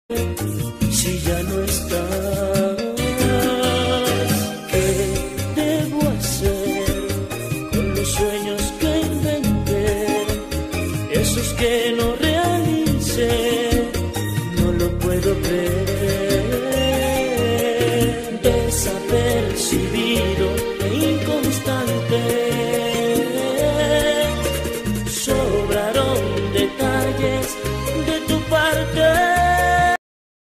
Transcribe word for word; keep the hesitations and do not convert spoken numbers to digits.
Si ya no estás, ¿qué debo hacer con los sueños que inventé? Esos que no realicé, no lo puedo creer.